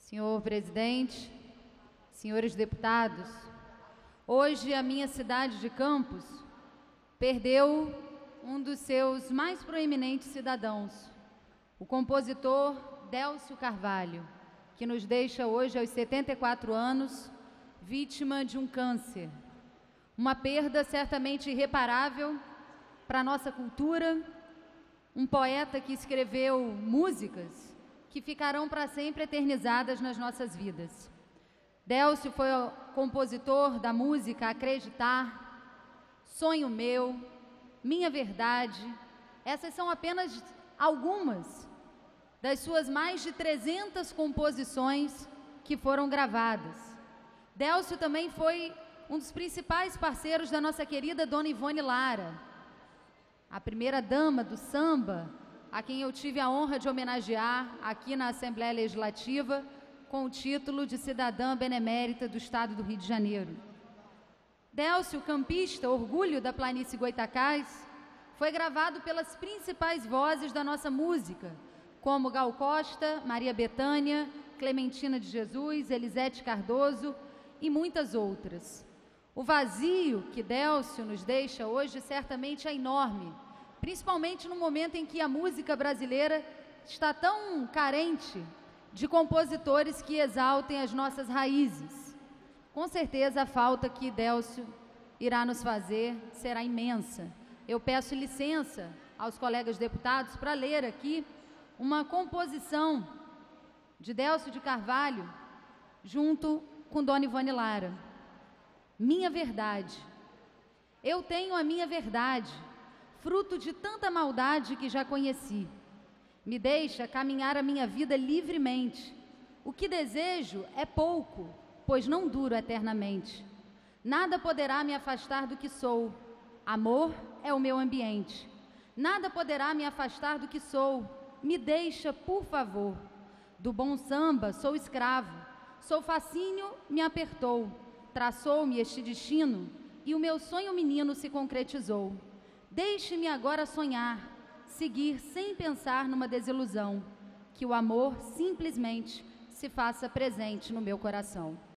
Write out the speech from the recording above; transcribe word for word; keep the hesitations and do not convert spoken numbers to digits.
Senhor presidente, senhores deputados, hoje a minha cidade de Campos perdeu um dos seus mais proeminentes cidadãos, o compositor Délcio Carvalho, que nos deixa hoje aos setenta e quatro anos, vítima de um câncer. Uma perda certamente irreparável para a nossa cultura, um poeta que escreveu músicas que ficarão para sempre eternizadas nas nossas vidas. Délcio foi o compositor da música Acreditar, Sonho Meu, Minha Verdade. Essas são apenas algumas das suas mais de trezentas composições que foram gravadas. Délcio também foi um dos principais parceiros da nossa querida Dona Ivone Lara, a primeira dama do samba, a quem eu tive a honra de homenagear aqui na Assembleia Legislativa com o título de cidadã benemérita do Estado do Rio de Janeiro. Délcio, campista, orgulho da planície Goitacás, foi gravado pelas principais vozes da nossa música, como Gal Costa, Maria Bethânia, Clementina de Jesus, Elisete Cardoso e muitas outras. O vazio que Délcio nos deixa hoje certamente é enorme, principalmente no momento em que a música brasileira está tão carente de compositores que exaltem as nossas raízes. Com certeza a falta que Délcio irá nos fazer será imensa. Eu peço licença aos colegas deputados para ler aqui uma composição de Délcio de Carvalho junto com Dona Ivone Lara. Minha verdade. Eu tenho a minha verdade, fruto de tanta maldade que já conheci. Me deixa caminhar a minha vida livremente. O que desejo é pouco, pois não duro eternamente. Nada poderá me afastar do que sou. Amor é o meu ambiente. Nada poderá me afastar do que sou. Me deixa, por favor. Do bom samba sou escravo. Sou fascínio, me apertou. Traçou-me este destino e o meu sonho menino se concretizou. Deixe-me agora sonhar, seguir sem pensar numa desilusão, que o amor simplesmente se faça presente no meu coração.